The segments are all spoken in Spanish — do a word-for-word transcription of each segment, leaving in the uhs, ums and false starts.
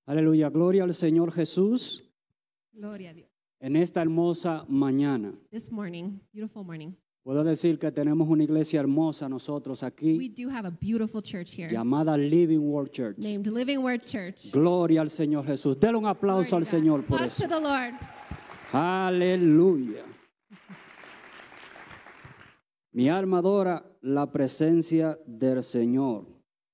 Aleluya, gloria al Señor Jesús Gloria a Dios. en esta hermosa mañana. This morning, beautiful morning, Puedo decir que tenemos una iglesia hermosa nosotros we aquí, do have a beautiful church here llamada Living Word Church. named Living Word Church. Gloria al Señor Jesús. Denle un Glory aplauso to al God. Señor por Applause eso. to the Lord. Aleluya. Mi alma adora la presencia del Señor.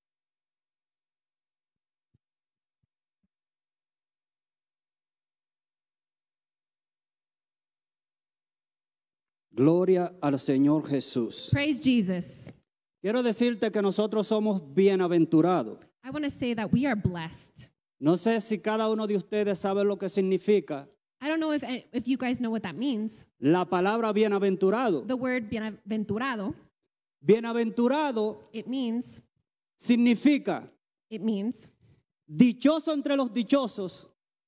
Gloria al Señor Jesús. Praise Jesus. Quiero decirte que nosotros somos bienaventurados. I want to say that we are blessed. No sé si cada uno de ustedes sabe lo que significa I don't know if if you guys know what that means. la palabra bienaventurado. The word bienaventurado, Bienaventurado it means significa it means dichoso entre los dichosos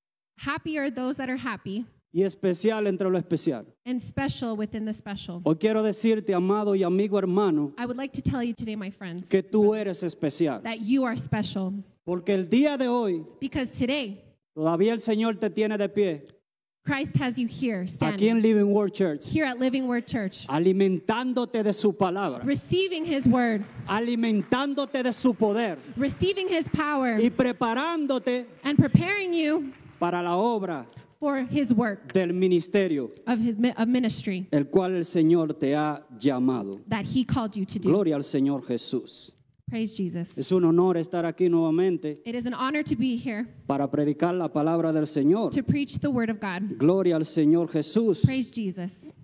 happy are those that are happy y especial entre lo especial. and special within the special. Hoy quiero decirte, amado y amigo hermano, I would like to tell you today, my friends, que tú eres especial. that you are special Porque el día de hoy because today todavía el Señor te tiene de pie Christ has you here aquí en standing Living Word Church, here at Living Word Church, alimentándote de su palabra, receiving his word, alimentándote de su poder receiving his power, y preparándote and preparing you para la obra for his work del ministerio, of his mi- of ministry el cual el Señor te ha llamado. that he called you to do. Gloria al Señor Jesús. Praise Jesus. Es un honor estar aquí nuevamente It is an honor to be here para predicar la palabra del Señor. to preach the word of God. Gloria al Señor Jesús. Praise Jesus.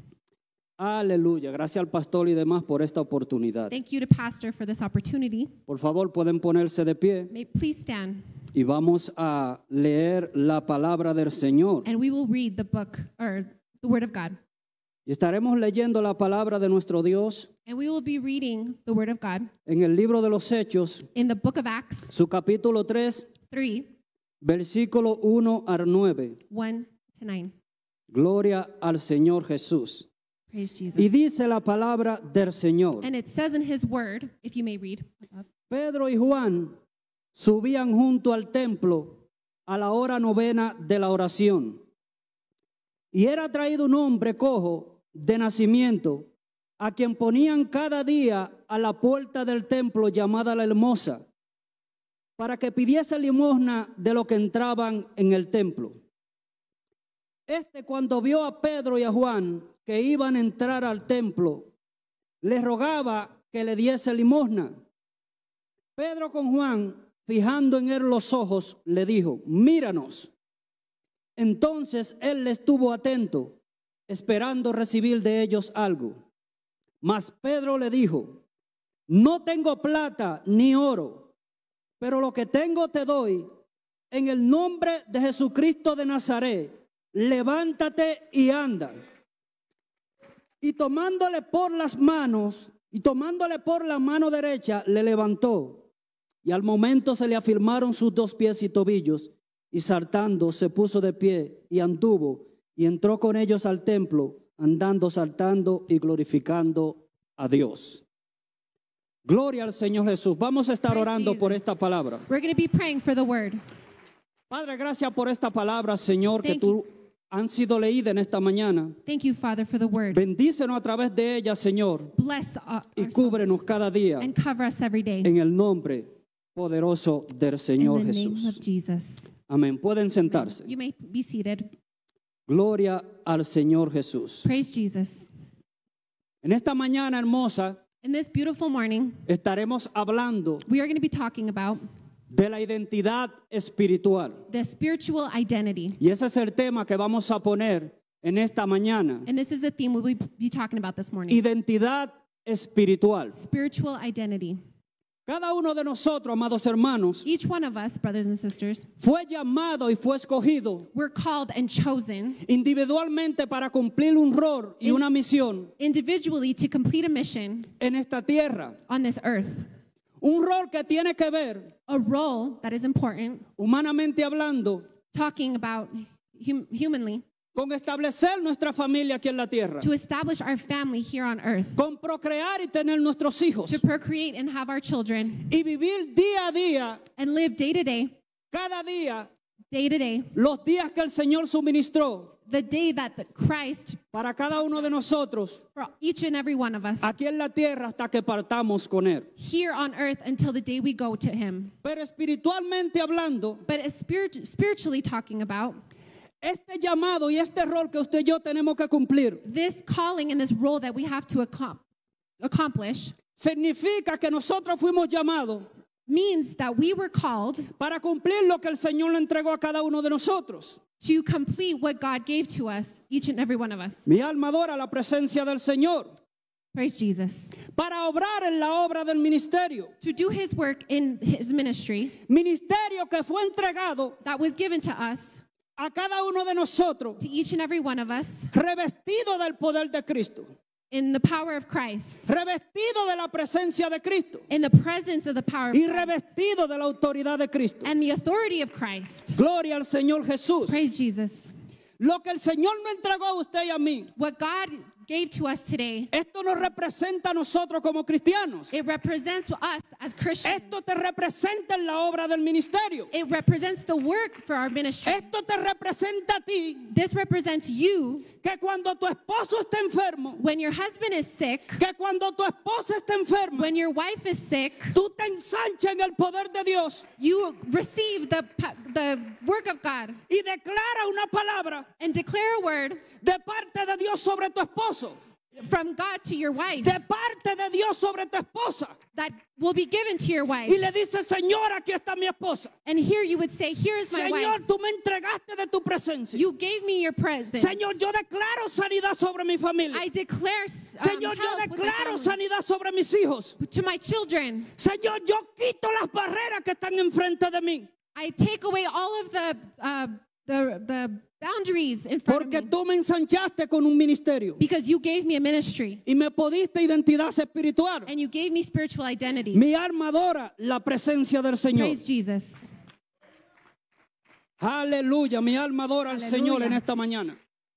Aleluya. Gracias al pastor y demás por esta oportunidad. Thank you to Pastor for this opportunity. Por favor, pueden ponerse de pie May, please stand, y vamos a leer la palabra del Señor. and we will read the book or the word of God. Y estaremos leyendo la palabra de nuestro Dios And we will be reading the word of God en el libro de los Hechos, in the book of Acts su capítulo tres, three, versículo uno al nueve. one to nine. Gloria al Señor Jesús. Praise Jesus. Y dice la palabra del Señor. And it says in his word, if you may read above, Pedro y Juan subían junto al templo a la hora novena de la oración. Y era traído un hombre cojo de nacimiento, a quien ponían cada día a la puerta del templo llamada la Hermosa, para que pidiese limosna de lo que entraban en el templo. Este, cuando vio a Pedro y a Juan que iban a entrar al templo, le rogaba que le diese limosna. Pedro con Juan, fijando en él los ojos, le dijo: míranos. Entonces él le estuvo atento, esperando recibir de ellos algo. Mas Pedro le dijo: no tengo plata ni oro, pero lo que tengo te doy. En el nombre de Jesucristo de Nazaret, levántate y anda. Y tomándole por las manos, y tomándole por la mano derecha, le levantó. Y al momento se le afirmaron sus dos pies y tobillos, y saltando se puso de pie y anduvo, y entró con ellos al templo, andando, saltando y glorificando a Dios. Gloria al Señor Jesús. Vamos a estar Praise orando por Jesus. esta palabra. we're going to be praying for the word. Padre, gracias por esta palabra, Señor, que Thank tú han sido leídas en esta mañana. Thank you, Father, for the word. Bendícenos a través de ella, Señor, Bless uh, y ourselves cúbrenos cada día and cover us every day en el nombre poderoso del in Señor the name Jesús. of Jesus. Amén. Pueden sentarse. You may be seated. Gloria al Señor Jesús. Praise Jesus. En esta mañana hermosa In this beautiful morning, estaremos hablando we are going to be talking about de la identidad espiritual. the spiritual identity. Y ese es el tema que vamos a poner en esta mañana. And this is the theme we'll be be talking about this morning. Identidad espiritual. Spiritual identity. Cada uno de nosotros, amados hermanos, Each one of us, brothers and sisters, fue llamado y fue escogido we're called and chosen individualmente para cumplir un rol y una misión individually to complete a mission en esta tierra. on this earth. Un rol que tiene que ver, A role that is important, humanamente hablando, talking about hum- humanly, con establecer nuestra familia aquí en la tierra, to establish our family here on earth, con procrear y tener nuestros hijos to procreate and have our children, y vivir día a día, and live day to day, cada día day to day, los días que el Señor suministró the day that the Christ, para cada uno de nosotros for each and every one of us, aquí en la tierra hasta que partamos con Él. here on earth until the day we go to him. Pero espiritualmente hablando, But as spirit, spiritually talking about, este llamado y este rol que usted y yo tenemos que cumplir this calling and this role that we have to accom- accomplish significa que nosotros fuimos llamados means that we were called para cumplir lo que el Señor le entregó a cada uno de nosotros. to complete what God gave to us, each and every one of us. Mi alma adora la presencia del Señor Praise Jesus. para obrar en la obra del ministerio. To do his work in his ministry Ministerio que fue entregado that was given to us, a cada uno de nosotros, to each and every one of us, revestido del poder de Cristo, in the power of Christ, revestido de la presencia de Cristo in the presence of the power of y Christ, revestido de la autoridad de Cristo. and the authority of Christ. Gloria al Señor Jesús. Praise Jesus. Lo que el Señor me entregó a usted y a mí, What God gave to us today, esto nos representa a nosotros como cristianos. it represents us as Christians. Esto te representa en la obra del ministerio. It represents the work for our ministry. Esto te representa a ti This represents you que cuando tu esposo está enfermo, when your husband is sick, que cuando tu esposa está enferma, when your wife is sick, tú te ensanchas en el poder de Dios you receive the, pa- the work of God y declara una palabra and declare a word de parte de Dios sobre tu esposo, from God to your wife de parte de Dios sobre tu esposa. that will be given to your wife. Y le dice, Señor, aquí está mi esposa. And here you would say, here is my Señor, wife. tú me entregaste de tu presencia. You gave me your presence. Señor, yo declaro sanidad sobre mi familia. I declare um, Señor, yo health with my declaro family. sanidad sobre mis hijos. To my children. Señor, yo quito las barreras que están enfrente de mí. I take away all of the, uh, the, the boundaries in front Porque of me tú me ensanchaste con un ministerio. because you gave me a ministry Y me podiste identidad espiritual. and you gave me spiritual identity. Mi alma adora la presencia del Señor. Praise Jesus. Aleluya, mi alma adora al Aleluya. Señor en esta mañana.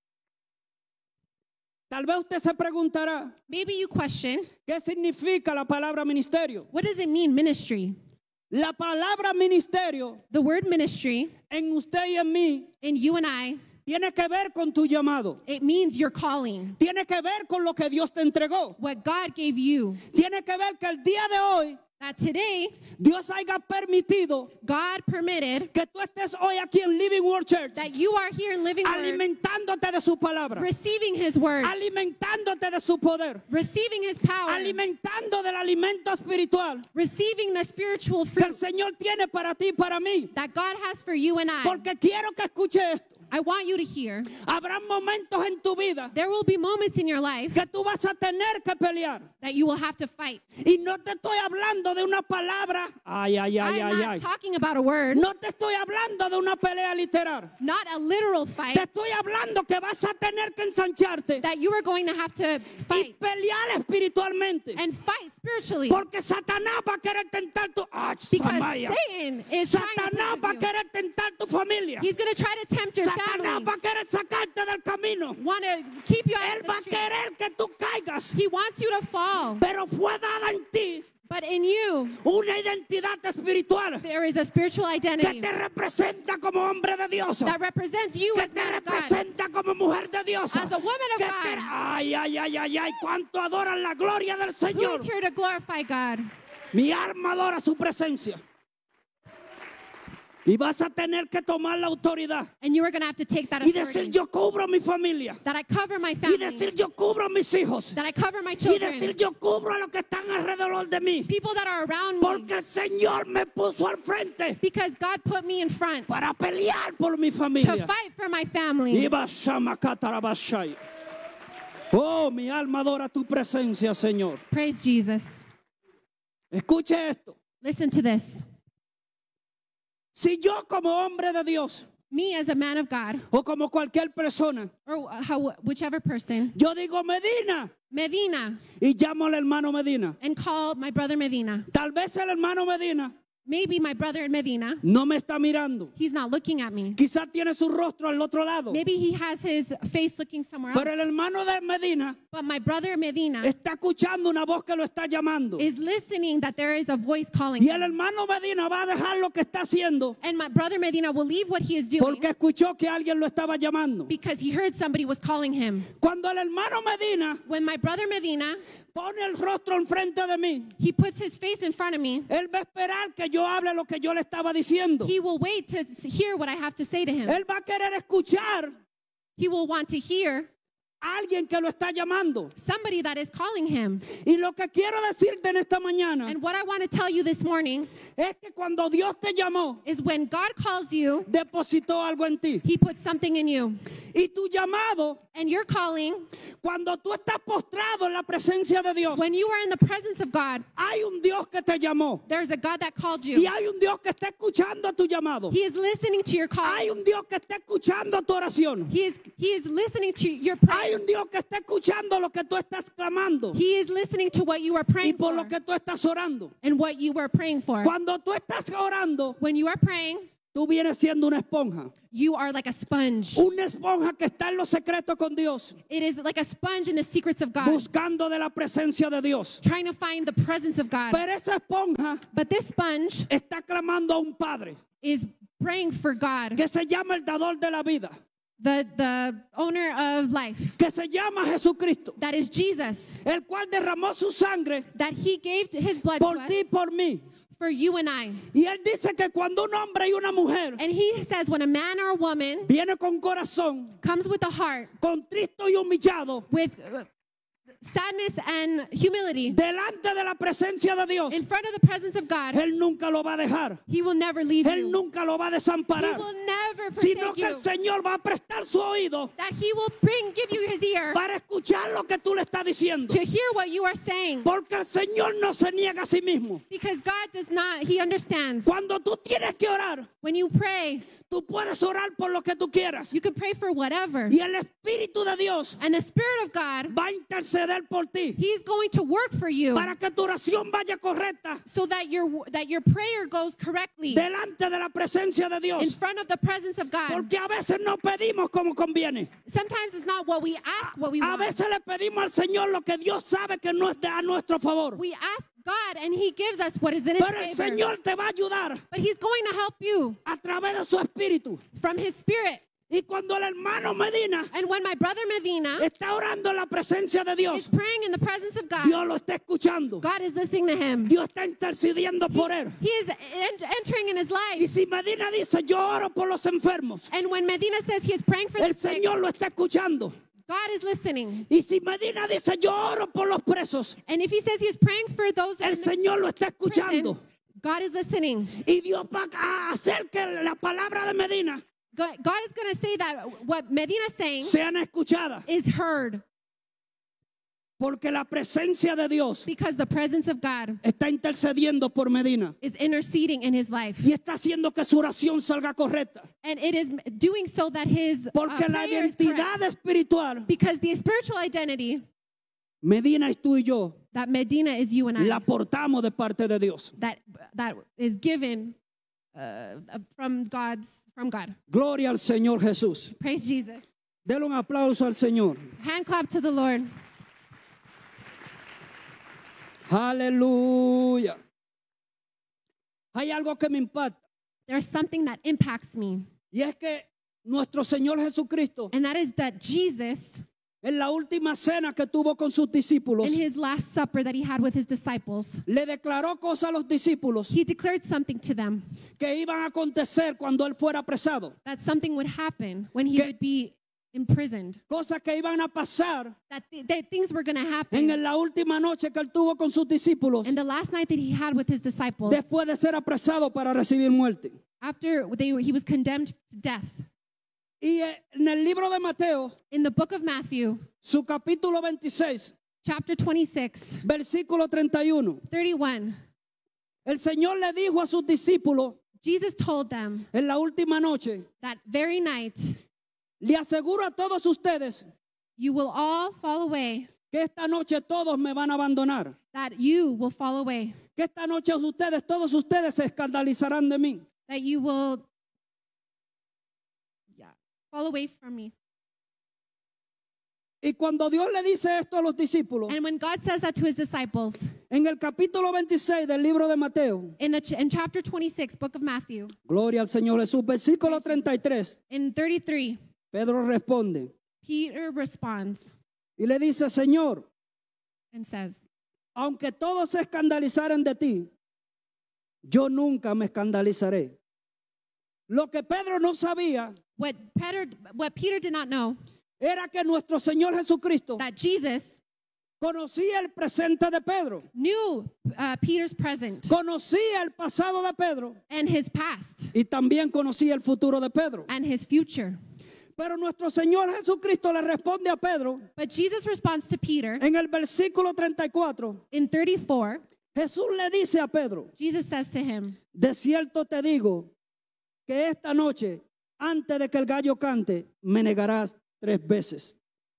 Tal vez usted se preguntará, Maybe you question, ¿qué significa la palabra ministerio? what does it mean, ministry? La palabra ministerio The word ministry en usted y en mí in you and I, tiene que ver con tu llamado. it means your calling. Tiene que ver con lo que Dios te entregó. What God gave you. Tiene que ver que el día de hoy That today, Dios haya permitido God permitted que tú estés hoy aquí en Living Word Church that you are here in Living Word, alimentándote de su palabra, receiving His Word, alimentándote de su poder, receiving His power, alimentando del alimento espiritual receiving the spiritual que el fruit Señor tiene para ti y para mí. that God has for you and I. Porque quiero que escuche esto. I want you to hear. Habrá momentos en tu vida There will be moments in your life que tú vas a tener que pelear. that you will have to fight. Y no te estoy hablando de una palabra. Ay, ay, ay, I'm ay, not ay. talking about a word, No te estoy hablando de una pelea literal. not a literal Te fight, estoy hablando que vas a tener que ensancharte that you are going to have to y fight pelear espiritualmente. and fight spiritually. Porque Satanás va a querer tentar tu... ¡Ay, Because Samaya! Satan is trying to Satanás va a tempt you. querer tentar tu familia. He's going to try to tempt your Satanás family. va a querer sacarte del camino. Want to keep you out Él of va the a street. querer que tú caigas. He wants you to fall. Pero fue dada en ti But in you, una identidad espiritual there is a spiritual que identity te representa como hombre de Dios. that represents you Que as te man of God. representa como mujer de Dios. As a woman of Que God. te- Ay, ay, ay, ay, ay, cuánto adoran la gloria del Who Señor. is here to glorify God? Mi alma adora su presencia. Y vas a tener que tomar la autoridad And you are going to have to take that y decir, authority. yo cubro mi familia. That I cover my Y family. decir, yo cubro mis hijos. That I cover my Y children. decir, yo cubro a los que están alrededor de mí. People that are around me. Porque el Señor me puso al frente Because God put me in front para pelear por mi to familia. fight for my family. Iba Shama Katarabashai. Oh, mi alma adora tu presencia, Señor. Praise Jesus. Escuche esto. Listen to this. Si yo como hombre de Dios Me as a man of God, o como cualquier persona, or how, whichever person, yo digo Medina Medina, y llamo al hermano Medina. and call my brother Medina. Tal vez el hermano Medina Maybe my brother in Medina, no me está mirando. he's not looking at me. Quizás tiene su rostro al otro lado. Maybe he has his face looking somewhere else. Pero el hermano de Medina But my brother in Medina está escuchando una voz que lo está llamando. is listening that there is a voice calling Y el him. hermano Medina va a dejar lo que está haciendo And my brother Medina will leave what he is doing porque escuchó que alguien lo estaba llamando. because he heard somebody was calling him. Cuando el hermano Medina When my brother Medina, pone el rostro enfrente de mí, he puts his face in front of me, él va a esperar que yo hable lo que yo le estaba diciendo. he will wait to s- hear what I have to say to him. Él va a querer escuchar He will want to hear a alguien que lo está llamando. somebody that is calling him. Y lo que quiero decirte en esta mañana And what I want to tell you this morning es que cuando Dios te llamó, is when God calls you, depositó algo en ti. he puts something in you. Y tu llamado, And your calling, cuando tú estás postrado en la presencia de Dios, when you are in the presence of God, hay un Dios que te llamó. there's a God that called Y you. hay un Dios que está escuchando tu llamado. He is listening to your Hay call. un Dios que está escuchando tu oración. He is, he is listening to your Hay prayer. un Dios que está escuchando lo que tú estás clamando He is listening to what you are y praying por for lo que tú estás orando. and what you were praying for. Cuando tú estás orando, When you are praying, tú vienes siendo una esponja. you are like a sponge. Una esponja que está en los secretos con Dios, It is like a sponge in the secrets of God, buscando de la presencia de Dios. trying to find the presence of God. Pero esa esponja But this sponge está clamando a un Padre is praying for God, que se llama el dador de la vida, the, the owner of life, que se llama Jesucristo, that is Jesus, el cual derramó su sangre that he gave his blood por to us ti y por mí. for you and I. Y él dice que cuando un hombre y una mujer And he says when a man or a woman viene con corazón comes with a heart, contristo y humillado with uh, sadness and humility delante de la presencia de Dios, in front of the presence of God, él nunca lo va a dejar, he will never leave él you. nunca lo va a He desamparar, will never sino forsake que el you. Señor va a prestar su oído That he will bring, give you his ear para escuchar lo que tú le estás diciendo, to hear what you are saying. porque el Señor no se niega a sí mismo. Because God does not, he understands. Cuando tú tienes que orar, When you pray, tú puedes orar por lo que tú quieras, you can pray for whatever. y el Espíritu de Dios And the Spirit of God, va a interceder por ti he's going to work for you para que tu oración vaya correcta so that your that your prayer goes correctly delante de la presencia de in Dios, front of the presence of God. porque a veces no pedimos como conviene. Sometimes it's not what we ask, what we A want. veces le pedimos al Señor lo que Dios sabe que no es de a nuestro favor. We ask God and he gives us what is in his Pero el favor. Señor te va a ayudar But he's going to help you a través de su Espíritu. from his Spirit. Y cuando el hermano Medina And when my brother Medina está orando en la presencia de is Dios, praying in the presence of God, Dios lo está escuchando. God is listening to him. Dios está intercediendo por él. He is en- entering in his Y life. si Medina dice, yo oro por los enfermos, And when Medina says he is praying for the el sick, Señor lo está escuchando. God is listening. Y si Medina dice, yo oro por los presos, And if he says he is praying for those el in the Señor lo está prison, escuchando. God is listening. Y Dios va a hacer que la palabra de Medina God, God is going to say that what Medina is saying sean escuchadas. is heard Porque la presencia de Dios because the presence of God está intercediendo por Medina. is interceding in his life. Y está haciendo que su oración salga correcta. And it is doing so that his uh, Porque la prayer is correct. identidad espiritual, Because the spiritual identity Medina y tú y yo, that Medina is you and I, la portamos de parte de Dios. that that is given uh, from God's from God. Gloria al Señor Jesús. Praise Jesus. Dele un aplauso al Señor. Hand clap to the Lord. Aleluya. Hay algo que me impacta. There's something that impacts me, Y es que nuestro Señor Jesucristo, and that is that Jesus, en la última cena que tuvo con sus discípulos, in his last supper that he had with his disciples, le declaró cosas a los discípulos he declared something to them, que iban a acontecer cuando él fuera apresado. that something would happen when he Que- would be imprisoned, Cosas que iban a pasar that, th- that things were going to en happen la última noche que él tuvo con sus discípulos in the last night that he had with his disciples después de ser apresado para recibir muerte. after they were, he was condemned to death. Y en el libro de Mateo, In the book of Matthew, su capítulo veintiséis, chapter twenty-six, versículo treinta y uno, thirty-one, el Señor le dijo a sus discípulos Jesus told them en la última noche, that very night le aseguro a todos ustedes you will all fall away que esta noche todos me van a abandonar, that you will fall away, que esta noche ustedes, todos ustedes se escandalizarán de mí. that you will yeah, fall away from me. Y cuando Dios le dice esto a los discípulos, And when God says that to his disciples en el capítulo veintiséis del libro de Mateo, in, the, ch- in chapter twenty-six, book of Matthew, gloria al Señor Jesús, versículo treinta y tres, in thirty-three, Pedro responde Peter responds y le dice, Señor, and says, aunque todos se escandalizaren de ti, yo nunca me escandalizaré. Lo que Pedro no sabía what Peter, what Peter did not know, era que nuestro Señor Jesucristo that Jesus conocía el presente de Pedro, knew uh, Peter's present conocía el pasado de Pedro and his past y también conocía el futuro de Pedro. and his future. Pero nuestro Señor Jesucristo le responde a Pedro But Jesus responds to Peter en el versículo treinta y cuatro. in thirty-four. Jesús le dice a Pedro, Jesus says to him, de cierto te digo que esta noche, antes de que el gallo cante, me negarás tres veces.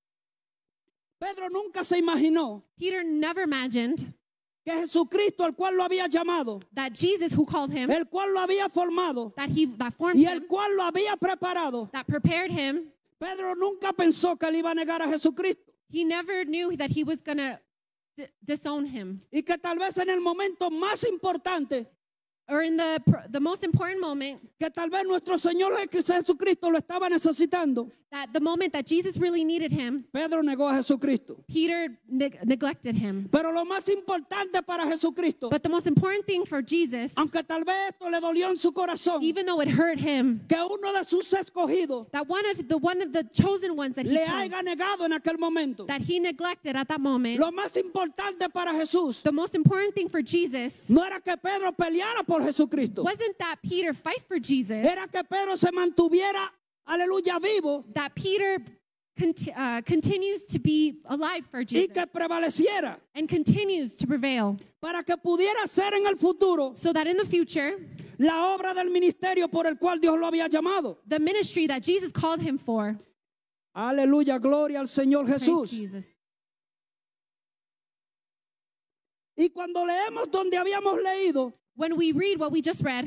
Pedro nunca se imaginó Peter never imagined que Jesucristo, el cual lo había llamado, that Jesus, who called him, el cual lo había formado that he that formed y el him, cual lo había preparado, that prepared him, Pedro nunca pensó que él iba a negar a Jesucristo he never knew that he was going to d- disown him. y que tal vez en el momento más importante, Or in the pr- the most important moment, que tal vez nuestro Señor Jesucristo lo estaba necesitando, that the moment that Jesus really needed him, Pedro negó a Jesucristo. Peter neg- neglected him. Pero lo más importante para Jesucristo, But the most important thing for Jesus, aunque tal vez esto le dolió en su corazón, even though it hurt him, que uno de sus escogidos that one of the one of the chosen ones that he le chose, haya negado en aquel momento. that he neglected at that moment, Lo más importante para Jesús the most important thing for Jesus no era que Pedro peleara por Jesucristo, wasn't that Peter fight for Jesus, era que Pedro se mantuviera, aleluya, vivo that Peter conti- uh, continues to be alive for y Jesus que prevaleciera and continues to prevail, para que pudiera ser en el futuro so that in the future, la obra del ministerio por el cual Dios lo había llamado. the ministry that Jesus called him for, Aleluya, gloria al Señor praise Jesús. Jesus. Y cuando leemos donde habíamos leído, When we read what we just read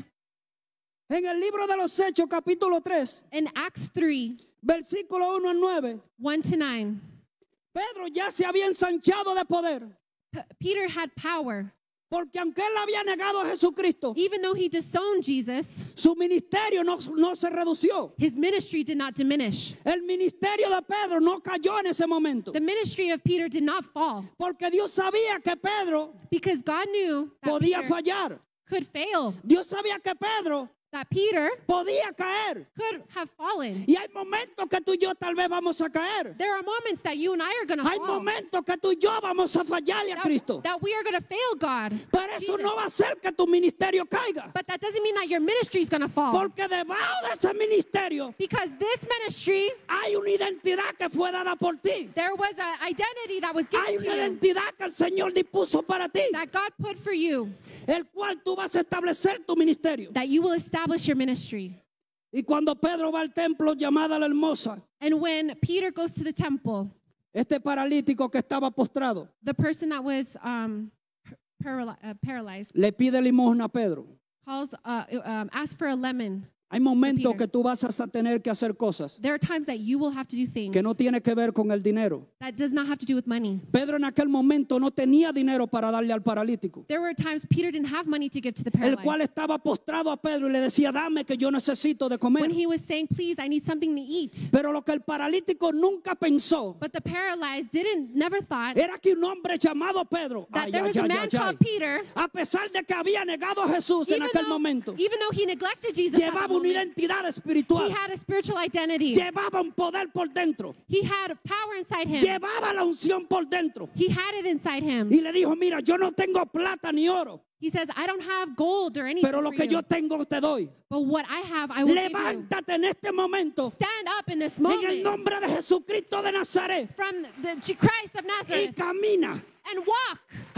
en el libro de los Hechos, capítulo tres, in Acts three, versículo uno al nueve, one to nine, Pedro ya se había ensanchado de poder, P- Peter had power. porque aunque él había negado a Jesucristo, Even though he disowned Jesus, su ministerio no, no se redució. his ministry did not diminish. El ministerio de Pedro no cayó en ese momento, The ministry of Peter did not fall porque Dios sabía que Pedro because God knew that podía Peter fallar. could fail, Dios sabía que Pedro that Peter podía caer. could have fallen. Y hay momentos que tú y yo tal vez vamos a caer. There are moments that you and I are going to Hay fall, momentos que tú y yo vamos a fallarle a that, Cristo. that we are going to fail God. Pero eso Jesus. no va a hacer que tu ministerio caiga. But that doesn't mean that your ministry is going to fall, Porque debajo de ese ministerio because this ministry, hay una identidad que fue dada por ti. there was an identity that was Hay given una to you, identidad que el Señor dispuso para ti, that God put for you, el cual tú vas a establecer tu ministerio. that you will establish your ministry. Y cuando Pedro va al templo llamada la hermosa, And when Peter goes to the temple, este paralítico que estaba postrado the person that was um, paraly- uh, paralyzed le pide limosna a Pedro. calls, uh, um, asks for a lemon. Hay momentos Peter. que tú vas a tener que hacer cosas There are times that you will have to do things que no tiene que ver con el dinero. that does not have to do with money. Pedro en aquel momento no tenía dinero para darle al paralítico, There were times Peter didn't have money to give to the el paralyzed. cual estaba postrado a Pedro y le decía, dame que yo necesito de comer. When he was saying, please, I need something to eat. Pero lo que el paralítico nunca pensó But the paralyzed didn't, never thought era que un hombre llamado Pedro, that ay, there ay, was a ay, man ay, ay, called Peter, a pesar de que había negado a Jesús en even aquel though, momento, even though he neglected Jesus, at that llevaba una moment, identidad he espiritual, had a spiritual identity. llevaba un poder por dentro, He had power inside him. llevaba la unción por dentro. He had it inside him. Y le dijo, mira, yo no tengo plata ni oro, He says, I don't have gold or anything pero lo for que you, yo tengo te doy. but what I have, I will give you. Levántate en este momento, Stand up in this en el moment nombre de Jesucristo de Nazaret, from the J- Christ of y Nazareth camina. and walk.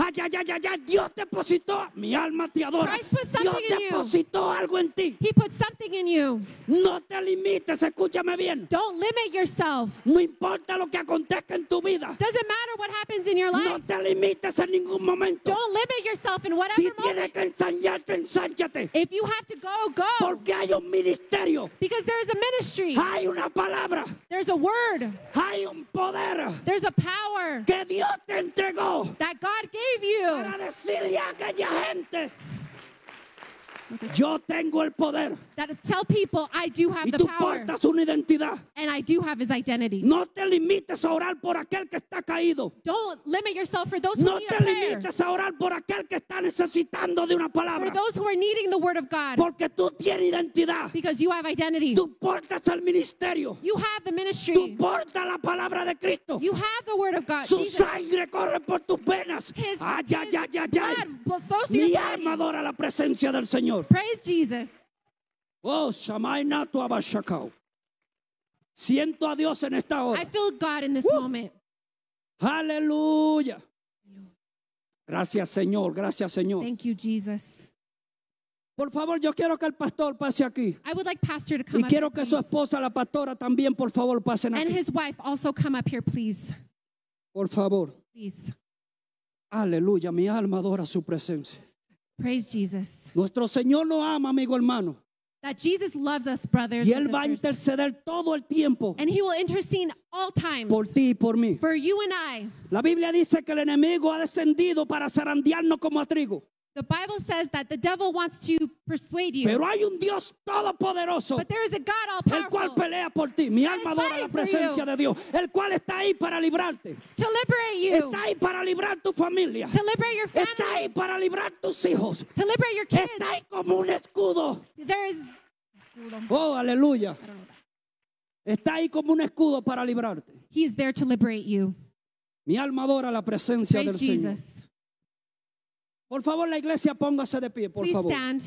Ay, ay, ay, ay, ay, Dios depositó, mi alma te adora. Christ put something Dios in you. depositó algo en ti. He put something in you. No te limites, escúchame bien. Don't limit yourself. No importa lo que acontezca en tu vida. Doesn't matter what happens in your No life. te limites en ningún momento. Don't limit yourself in Si whatever tienes moment. que ensañarte, ensánchate. If you have to go, go. Porque hay un ministerio, Because there's a ministry. hay una palabra, There's a word. hay un poder There's a power que Dios te entregó that God gave you. para decirle a aquella gente, yo tengo el poder That is tell people I do have y the tú power. portas una identidad. And I do have his identity. No te limites a orar por aquel que está caído. Don't limit yourself for those who No need te a prayer. limites a orar por aquel que está necesitando de una For palabra. those who are needing the word of God. Porque tú tienes identidad. Because you have identity. Tú portas el ministerio. You have the Tú ministry. portas la palabra de Cristo. You have the word of God. Su Jesus, sangre corre por tus venas. His, Ay, ay, his ay, ay, ay. blood flows through Mi your alma body. adora la presencia del Señor. Praise Jesus. Oh, Shamay Natu Abashakao. Siento a Dios en esta hora. I feel God in this Woo. moment. Aleluya. Gracias, Señor. Gracias, Señor. Thank you, Jesus. Por favor, yo quiero que el pastor pase aquí. I would like Pastor to come Y up quiero here, que su please. esposa, la pastora, también, por favor, pasen And aquí. his wife also come up here, please. Por favor. Please. Aleluya. Mi alma adora su presencia. Praise Jesus. Nuestro Señor nos ama, amigo hermano. That Jesus loves us, brothers Y and Él va a sisters. interceder todo el tiempo And he will intercede all times por ti y por mí. for you and I. La Biblia dice que el enemigo ha descendido para zarandearnos como a trigo. The Bible says that the devil wants to persuade you. Pero hay un Dios todopoderoso, But there is a God all el cual powerful pelea por ti. Mi God is alma adora la fighting for presencia you. de Dios, el cual está ahí para librarte. to liberate you, Está ahí para librar tu familia. to liberate your Está family, ahí para librar tus hijos. to liberate your kids. Está ahí como un escudo. There is, Oh, aleluya. I don't know that. Está ahí como un escudo para librarte. He is there to liberate you. Mi alma adora la presencia Praise del Señor. Jesus. Por favor, la iglesia, póngase de pie, por Please favor. stand.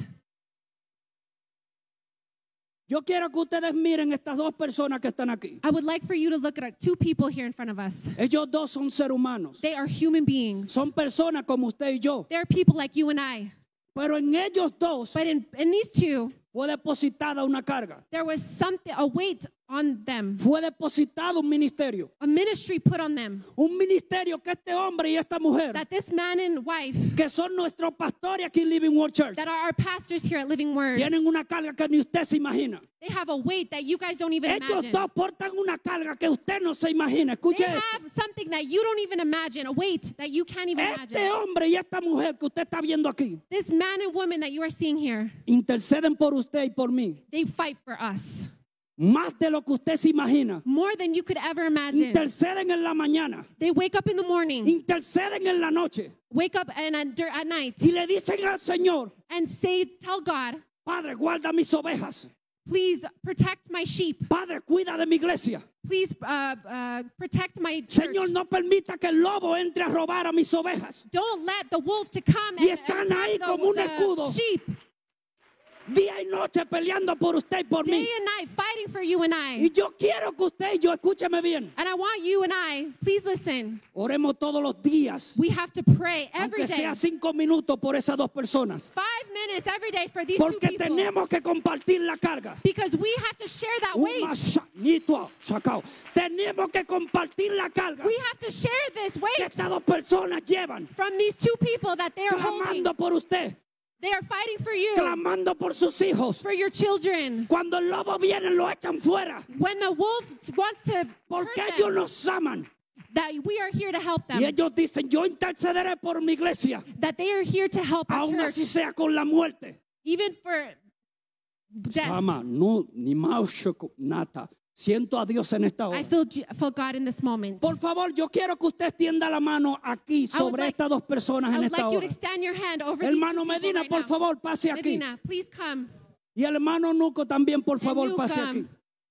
Yo quiero que ustedes miren estas dos personas que están aquí. I would like for you to look at two people here in front of us. Ellos dos son seres humanos. They are human beings. Son personas como usted y yo. They're people like you and I. Pero en ellos dos But in, in these two, fue depositada una carga. there was something, a weight on them, Fue depositado un ministerio. a ministry put on them. Un ministerio que este hombre y esta mujer, That this man and wife, que son nuestros pastores aquí en Living Word Church, that are our pastors here at Living Word, tienen una carga que ni usted se imagina. they have a weight that you guys don't even Ellos imagine. dos portan una carga que usted no se imagina. Escuche They esto. have something that you don't even imagine, a weight that you can't even Este imagine. hombre y esta mujer que usted está viendo aquí, This man and woman that you are seeing here, interceden por usted y por mí. they fight for us Más de lo que usted se imagina. more than you could ever imagine. Interceden en la mañana. They wake up in the morning, Interceden en la noche. wake up and at, dur- at night, Y le dicen al Señor, and say, tell God, Padre, guarda mis ovejas. please protect my sheep. Padre, cuida de mi iglesia. Please uh, uh, protect my church. Señor, no permita que el lobo entre a robar a mis ovejas. Don't let the wolf to come Y and están attack ahí the, como un the escudo. sheep. Día y noche peleando por usted y por Day mí. and night fighting for you and I. Y yo quiero que usted y yo, escúcheme bien, And I want you and I, please listen. oremos todos los días, We have to pray every aunque day. sea cinco minutos por esas dos personas. Five minutes every day for these two Porque people. tenemos que compartir la carga. Because we have to share that weight. Uma shanito sacao. Tenemos que compartir la carga We have to share this que weight estas dos personas llevan, from these two people that they are holding. clamando por usted, They are fighting for you, clamando por sus hijos. for your children. Cuando el lobo viene, lo echan fuera. When the wolf wants to Porque hurt ellos them, nos aman. that we are here to help them. Y ellos dicen, yo intercederé por mi iglesia, That they are here to help our aún church, así sea con la muerte. even for death. Sama, no, ni maushoko, nata. Siento a Dios en esta hora. I feel, G- feel God in this moment. Por favor, yo quiero que usted extienda la mano aquí I would sobre like- estas dos personas I en would esta like you hora. to extend your hand over Hermano these two people Medina, right por now. favor, pase aquí. Medina, please come. Y el hermano Nuco también, por favor, you pase come. aquí.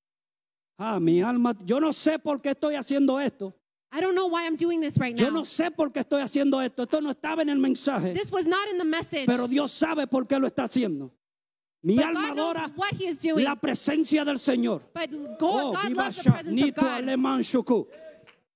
Ah, mi alma, yo no sé por qué estoy haciendo esto. I don't know why I'm doing this right Yo now. no sé por qué estoy haciendo esto. Esto no estaba en el mensaje. This was not in the message. Pero Dios sabe por qué lo está haciendo. Mi but alma God knows adora what he is doing. la presencia del Señor. But God, Oh, God viva loves the presence of Shanito God. Alemán Shuku.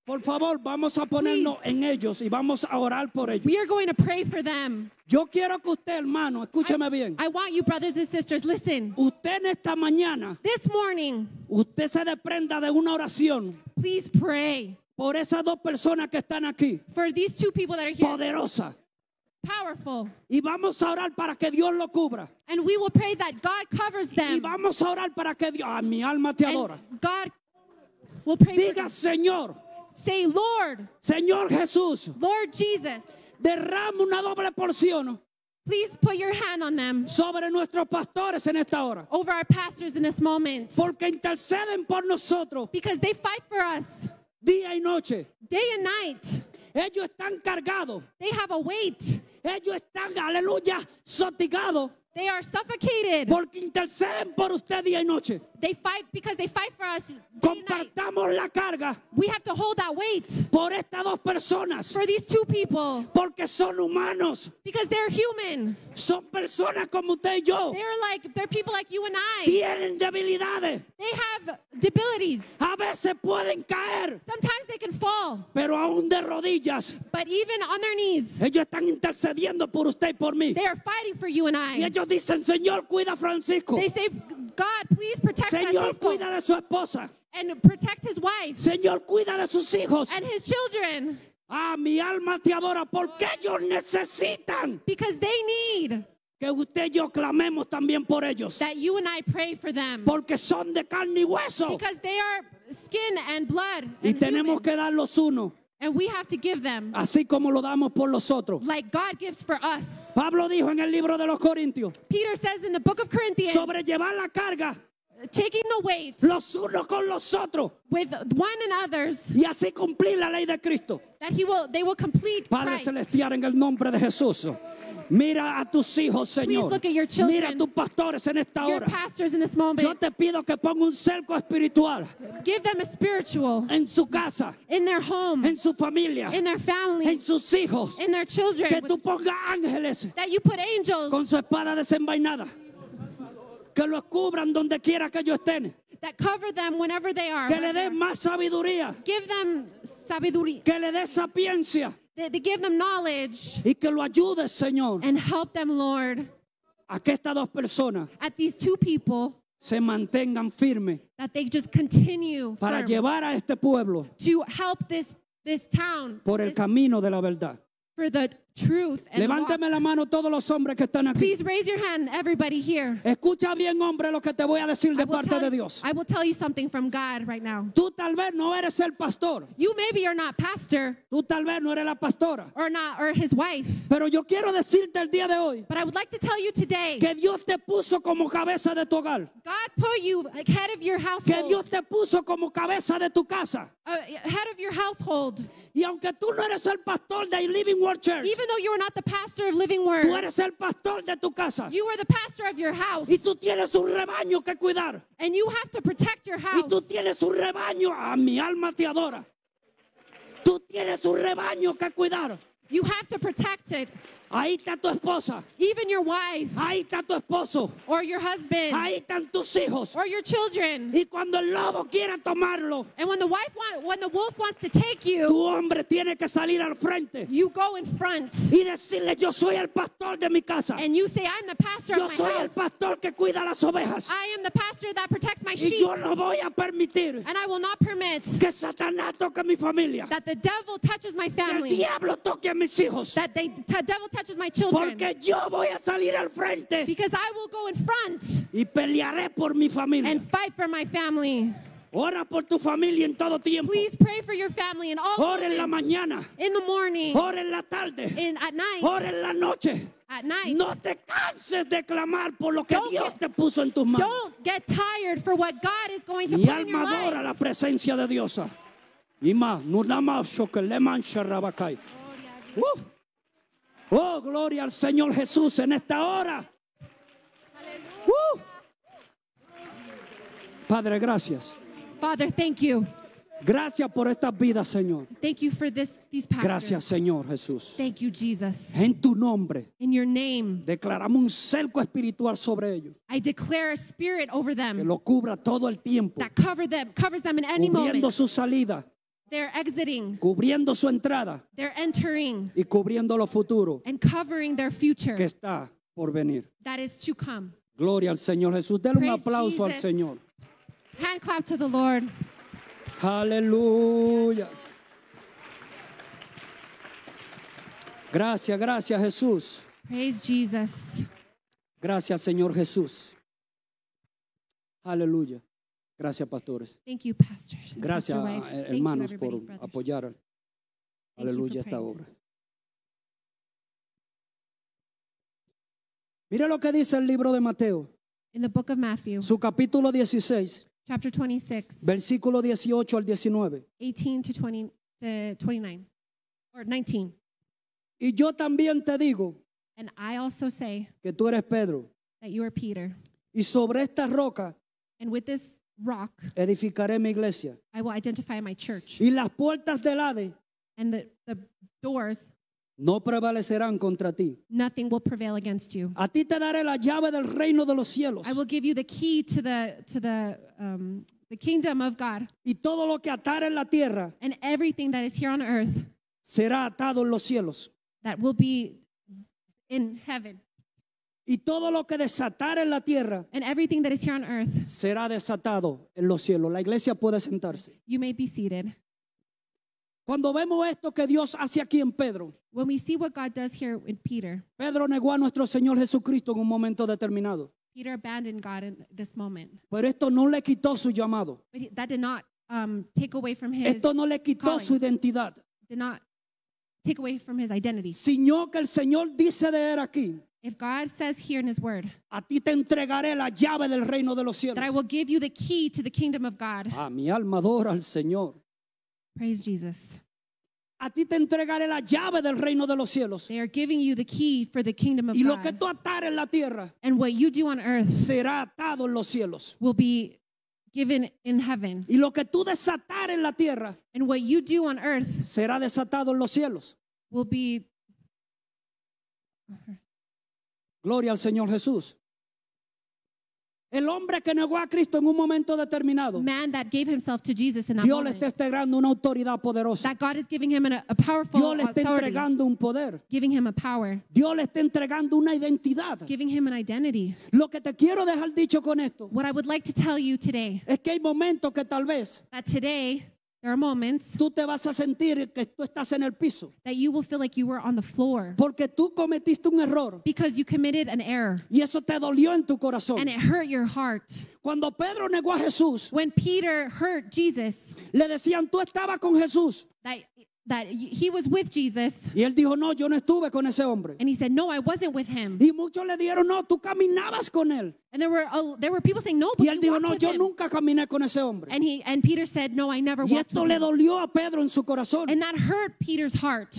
Por favor, vamos a ponernos en ellos y vamos a orar por ellos. We are going to pray for them. Yo quiero que usted, hermano, escúcheme bien. I want you, brothers and sisters, listen. Usted en esta mañana, This morning, usted se desprenda de una oración please pray por esas dos personas que están aquí, for these two people that are here. poderosa. Powerful. Y vamos a orar para que Dios lo cubra. And we will pray that God covers Y them. vamos a orar para que Dios, ah, mi alma te adora. And God will pray for Diga, them. Señor, Say, Lord, Señor Jesús, Lord Jesus, derrama una doble porción please put your hand on them sobre nuestros pastores en esta hora. over our pastors in this moment. Porque interceden por nosotros Because they fight for us día y noche. day and night. Ellos están cargados. They have a weight. Ellos están, aleluya, sotigados. They are suffocated. Porque interceden por usted día y noche. They fight because they fight for us day and night. Compartamos la carga We have to hold that weight por estas dos personas. for these two people Porque son humanos. because they're human. Son personas como usted y yo. They're like, they're people like you and I. Tienen debilidades. They have debilities. A veces pueden caer. Sometimes they can fall, Pero aún de rodillas. but even on their knees, Ellos están intercediendo por usted y por mí. they are fighting for you and Y I. ellos dicen, Señor, cuida a Francisco. They say, God, please protect Señor, Francisco cuida de su esposa. and protect his wife Señor, cuida de sus hijos. and his children Ah, mi alma te adora porque ellos necesitan because they need que usted y yo clamemos también por ellos. that you and I pray for them Porque son de carne y hueso. because they are skin and blood Y and, tenemos human, que dar los unos, and we have to give them así como lo damos por los otros. like God gives for us. Pablo dijo en el libro de los Corintios, Peter says in the book of Corinthians, sobre llevar la carga taking the weight los unos con los otros with one and others, y así cumplir la ley de Cristo. that he will they will complete Padre Christ. celestial, en el nombre de Jesús, mira a tus hijos, Señor. look at your children, Mira a tus pastores en esta Your hora. pastors in this Yo moment, te pido que ponga un cerco espiritual give them a spiritual en su casa, in their home, en su familia, in their family, en sus hijos. in their children, Que with- tú pongas ángeles that you put angels con su espada desenvainada. Que los cubran donde quiera que ellos estén. that cover them whenever they are. Que le wherever they den are. más sabiduría. Give them sabiduría. Que le dé sapiencia. They, they give them knowledge Y que lo ayudes, Señor, and help them, Lord, a que estas dos personas at these two people se mantengan firmes that they just continue para firm llevar a este pueblo to help this this town por el this- camino de la verdad. for the truth. And walk. Levánteme la mano todos los hombres que están aquí. Please raise your hand, everybody here. Escucha bien, hombre, lo que te voy a decir I de will, parte tell de you, Dios. I will tell you something from God right now. Tú tal vez no eres el pastor. You maybe are not pastor Tú tal vez no eres la pastora. or not or his wife, Pero yo quiero decirte el día de hoy but I would like to tell you today, que Dios te puso como cabeza de tu hogar. God put you like head of your Que household, Dios te puso como cabeza de tu casa. uh, head of your household. Y aunque tú no eres el pastor de Living Word Church, Even though you are not the pastor of Living Word, tú eres el pastor de tu casa. you are the pastor of your house, Y tú tienes un rebaño que cuidar. and you have to protect your Y house. tú tienes un rebaño. A mi alma te adora. Tú tienes un rebaño que cuidar. You have to protect it. Ahí está tu esposa. Even your wife Ahí está tu esposo. or your husband Ahí están tus hijos. or your children. Y cuando el lobo quiera tomarlo, And when the wife want, when the wolf wants to take you, tu hombre tiene que salir al frente you go in front y decirle: yo soy el pastor de mi casa. and you say, I'm the pastor Yo of my soy el house. pastor que cuida las ovejas. I am the pastor that protects my Y sheep, yo no voy a permitir and I will not permit que Satanás toque mi familia. that the devil touches my Que el family, diablo toque a mis hijos. that the devil touches my children, Porque yo voy a salir al frente because I will go in front y pelearé por mi familia. and fight for my family. Ora por tu familia en todo tiempo. Please pray for your family in all Ora en la moments, mañana. in the morning, Ora en la tarde. in at night, Ora en la noche. at night. No te canses de clamar por lo que Don't Dios get- te puso en tus manos. Don't get tired for what God is going to Mi put in your alma adora life. la presencia de Dios. Y más, no nada más que le mancha rabacay. Uf. Oh, gloria al Señor Jesús en esta hora. Uh. Padre, gracias. Father, thank you. Gracias por estas vidas, Señor. Thank you for this, these pastors. Gracias, Señor Jesús. Thank you, Jesus. En tu nombre In your name, declaramos un cerco espiritual sobre ellos, I declare a spirit over que them lo cubra todo el tiempo, that cover them, covers them in any cubriendo moment. su salida, They're exiting. cubriendo su entrada They're entering y cubriendo lo futuro and covering their future que está por venir. that is to come. Gloria al Señor Jesús. Dele un Praise aplauso al Jesus. Señor. Hand clap to the Lord. Aleluya. Gracias, gracias Jesús. Praise Jesus. Gracias Señor Jesús. Aleluya. Gracias pastores. Thank you, pastors. Gracias Pastor Wife. Thank you, hermanos everybody, por brothers. apoyar. Thank you Aleluya for esta praying. obra. Mire lo que dice el libro de Mateo, In the book of Matthew, su capítulo dieciséis, chapter twenty-six, versículo dieciocho al diecinueve. eighteen to twenty to twenty-nine, or nineteen. Y yo también te digo And I also say que tú eres Pedro, that you are Peter, y sobre esta roca and with this rock edificaré mi iglesia. I will identify my church, Y las puertas del Hades and the, the doors, no prevalecerán contra ti. nothing will prevail against you. A ti te daré la llave del reino de los cielos. I will give you the key to the to the um, the kingdom of God, Y todo lo que atare en la tierra and everything that is here on earth será atado en los cielos. that will be in heaven, Y todo lo que desatare en la tierra and everything that is here on earth. será desatado en los cielos. La iglesia puede sentarse. You may be seated. Cuando vemos esto que Dios hace aquí en Pedro, When we see what God does here in Peter, Pedro negó a nuestro Señor Jesucristo en un momento determinado. Peter abandoned God in this moment, Pero esto no le quitó su llamado. but he, that did not um, take away from his Esto no le quitó calling. su identidad. did not take away from his identity. Sino que el Señor dice de él aquí: If God says here in his word a ti te entregaré la llave del reino de los cielos. that I will give you the key to the kingdom of God, Ah, mi alma adora al Señor. praise Jesus. A ti te entregaré la llave del reino de los cielos. They are giving you the key for the kingdom of Y lo que God. tú atares en la tierra And what you do on earth será atado en los cielos. will be given in heaven. Y lo que tú desatares en la tierra And what you do on earth será desatado en los cielos. will be Gloria al Señor Jesús. El hombre que negó a Cristo en un momento determinado, man that gave himself to Jesus in that Dios le moment. está entregando una autoridad poderosa. That God is giving him an, a powerful Dios le está authority, entregando un poder. giving him a power, Dios le está entregando una identidad. giving him an identity. Lo que te quiero dejar dicho con esto What I would like to tell you today, es que hay momentos que tal vez that today there are moments tú te vas a sentir que tú estás en el piso that you will feel like you were on the floor porque tú cometiste un error because you committed an error y eso te dolió en tu corazón. and it hurt your heart. Cuando Pedro negó a Jesús, When Peter hurt Jesus, le decían: tú estabas con Jesús, that, that he was with Jesus, y él dijo: no, yo no estuve con ese hombre. and he said, no, I wasn't with him. Y muchos le dieron: no, tú caminabas con él. And there were uh, there were people saying, no, but Y él you dijo: walked no, with yo him. nunca caminé con ese hombre. And he and Peter said, no, I never Y walked esto with le him. dolió a Pedro en su corazón. And that hurt Peter's heart.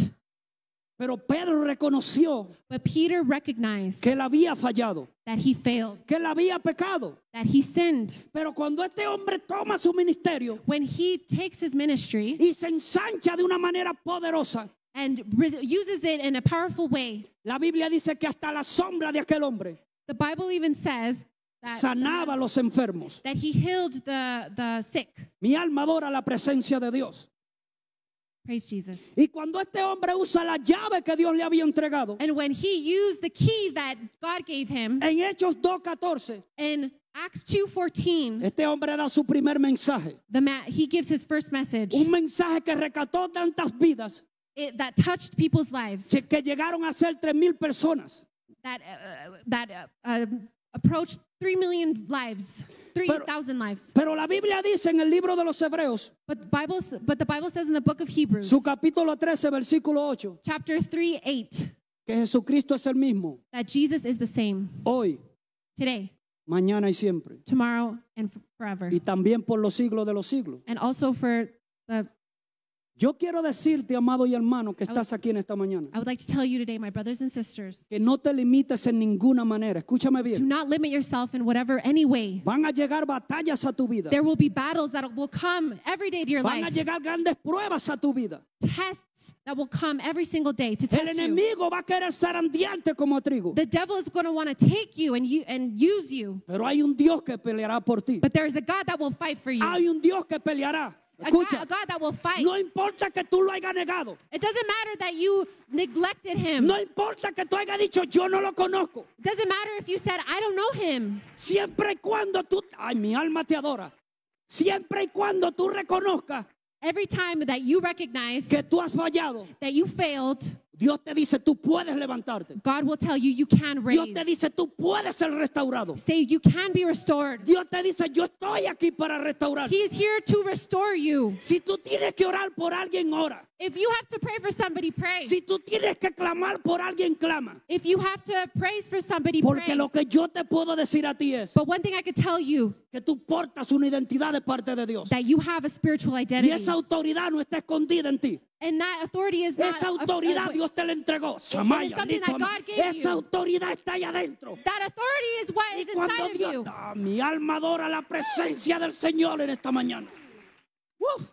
Pero Pedro reconoció But Peter recognized que él había fallado, that he failed, que él había pecado. that he sinned. Pero cuando este hombre toma su ministerio When he takes his ministry y se ensancha de una manera poderosa, and res- uses it in a powerful way, la Biblia dice que hasta la sombra de aquel hombre the Bible even says that, sanaba a los enfermos. that he healed the, the sick. Mi alma adora la presencia de Dios. Praise Jesus. Y cuando este hombre usa la llave que Dios le había entregado, And when he used the key that God gave him en Hechos dos catorce, in Acts two fourteen, este hombre da su primer mensaje. the ma- he gives his first message Un mensaje que rescató tantas vidas it, that touched people's lives, que llegaron a ser tres mil personas. that uh, that uh, uh, approached three million lives, three thousand lives. Pero la Biblia dice en el libro de los Hebreos, But the Bible, s- but the Bible says in the book of Hebrews, su capítulo trece, versículo ocho, chapter three eight, que Jesucristo es el mismo, that Jesus is the same hoy, today, mañana y siempre. tomorrow, and f- forever, Y también por los siglos de los siglos. and also for the. Yo quiero decirte, amado y hermano, que estás aquí en esta mañana, I would like to tell you today, my brothers and sisters, que no te limites en ninguna manera. Escúchame do bien. not limit yourself in whatever any way. Van a llegar batallas a tu vida. There will be battles that will come every day to your Van a life, llegar grandes pruebas a tu vida. tests that will come every single day to El test you. enemigo va a querer zarandearte como trigo. The devil is going to want to take you and you and use you, Pero hay un Dios que peleará por ti. but there is a God that will fight for you. Hay un Dios que peleará. A God, Escucha, a God that will fight. no importa que tú lo hayas negado. It doesn't matter that you neglected him. No importa que tú hayas dicho, yo no lo conozco. It doesn't matter if you said, I don't know him. Siempre y cuando tú, ay, mi alma te adora. Siempre y cuando tú reconozcas Every time that you recognize que tú has fallado, that you failed, Dios te dice, tú puedes levantarte. God will tell you you can Dios raise. te dice, tú puedes ser restaurado. Say you can be restored. Dios te dice, yo estoy aquí para restaurar. He is here to restore you. Si tú tienes que orar por alguien, ora. If you have to pray for somebody, pray. Si tú tienes que clamar por alguien, clama. If you have to praise for somebody, Porque pray. lo que yo te puedo decir a ti es But one thing I could tell you, que tú portas una identidad de parte de Dios. that you have a spiritual Y identity. esa autoridad no está escondida en ti. And that authority is not Esa a- autoridad a- Dios te la entregó. Samaya, something listo, that ama. God gave Esa you. autoridad está allá adentro. that authority is what Y is cuando inside of Dios, you. ah, mi alma adora la presencia del Señor en esta mañana. Uf.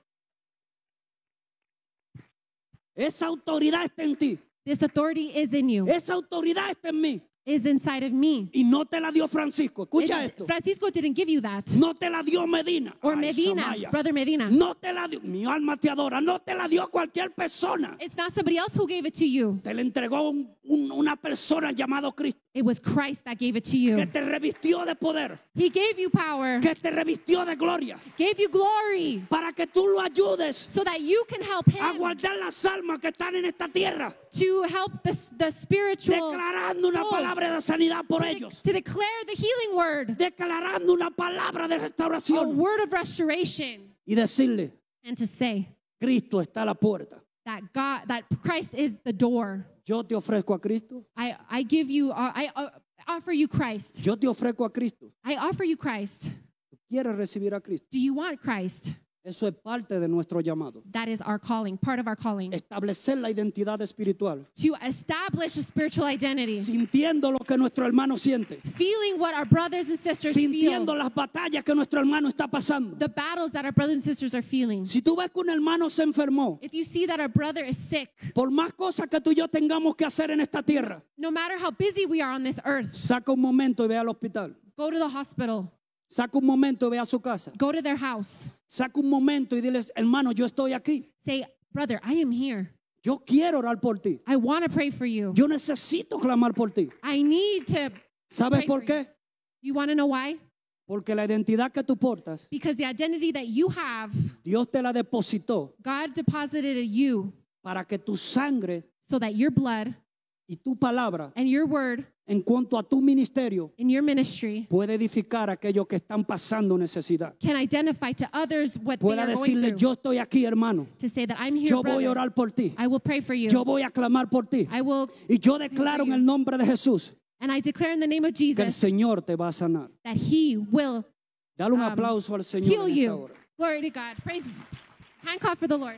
Esa autoridad está en ti. This authority is in you. Esa autoridad está en mí. Is inside of me. Y no te la dio Francisco. Escucha It- esto. Francisco didn't give you that. No te la dio Medina. Or Ay, Medina, Samaya. Brother Medina. No te la dio. Mi alma te adora. No te la dio cualquier persona. It's not somebody else who gave it to you. Te la entregó un- un- una persona llamada Cristo. It was Christ that gave it to Que you. te revistió de poder. He gave you power, Que te revistió de gloria. gave you glory, Para que tú lo ayudes so that you can help a him guardar las almas que están en esta tierra. to help the, the spiritual, Declarando una souls. palabra de sanidad por to, de- ellos. to declare the healing word, Declarando una palabra de a restauración. word of restoration, Y decirle, and to say Cristo está a la puerta. that God, that Christ is the door. Yo te ofrezco a Cristo. I, I give you, uh, I uh, offer you Christ. Yo te ofrezco a Cristo. I offer you Christ. ¿Quieres recibir a Cristo? Do you want Christ? Eso es parte de nuestro llamado. That is our calling, part of our calling. Establecer la identidad espiritual. To establish a spiritual identity. Sintiendo lo que nuestro hermano siente. Feeling what our brothers and sisters Sintiendo feel. las batallas que nuestro hermano está pasando. The battles that our brothers and sisters are feeling. Si tú ves que un hermano se enfermó, If you see that our brother is sick, por más cosas que tú y yo tengamos que hacer en esta tierra, no matter how busy we are on this earth, saca un momento y ve al hospital. go to the hospital, Saca un momento y ve a su casa. go to their house. Saca un momento y diles, hermano, yo estoy aquí. Say, brother, I am here. Yo quiero orar por ti. I want to pray for you. Yo necesito clamar por ti. I need to. ¿Sabes Pray por for qué? You want to know why? Porque la identidad que tú portas, Because the identity that you have, Dios te la depositó God deposited in you para que tu sangre so that your blood y tu palabra and your word en cuanto a tu ministerio in your ministry puede edificar a aquellos que están pasando necesidad. can identify to others what they Pueda are going decirle, through. yo estoy aquí, hermano. To say that I'm here, Yo voy a brother. orar por ti. I will pray for you. Yo voy a clamar por ti. I will, Y yo declaro en el nombre de Jesús and I declare in the name of que el Jesus Señor te va a sanar. that He will Dale un um, aplauso al Señor heal en esta you. hora. Glory to God. Praise. Hand clap for the Lord.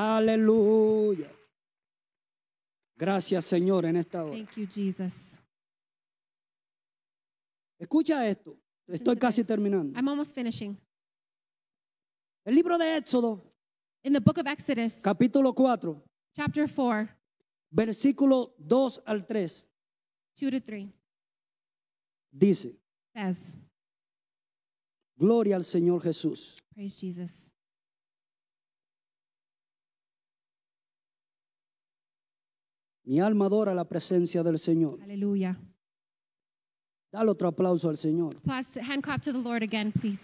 Aleluya. Gracias, Señor, en esta hora. Thank you, Jesus. Escucha esto. Estoy to casi this. terminando. I'm almost finishing. El libro de Éxodo, In the book of Exodus, capítulo cuatro, chapter four, versículo dos al tres, two to three, dice, says, gloria al Señor Jesús. praise Jesus. Mi alma adora la presencia del Señor. Hallelujah. Dale otro aplauso al Señor. Applause, hand clap to the Lord again, please.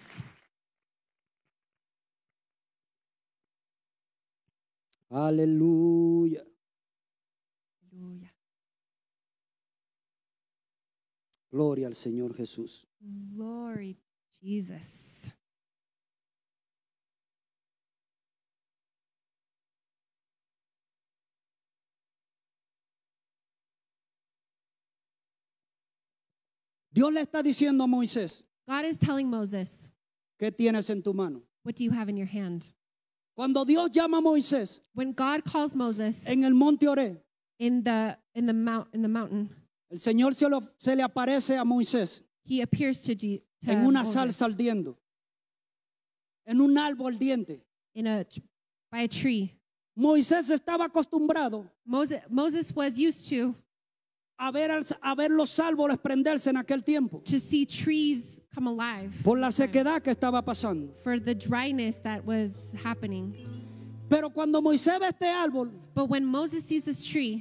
Aleluya. Hallelujah. Gloria al Señor Jesús. Glory to Jesus. Dios le está diciendo a Moisés, God is telling Moses, ¿qué tienes en tu mano? what do you have in your hand? Cuando Dios llama a Moisés When God calls Moses en el monte Oré, in the in the mount in the mountain, el Señor se, lo- se le aparece a Moisés he appears to, G, to en una Moses salsa ardiendo, en un árbol ardiente. in a by a tree. Moisés estaba acostumbrado Moses Moses was used to a ver, al- a ver los árboles prenderse en aquel tiempo. to see trees come alive por la sequedad que estaba pasando. for the dryness that was happening. Pero cuando Moisés ve este árbol, But when Moses sees this tree,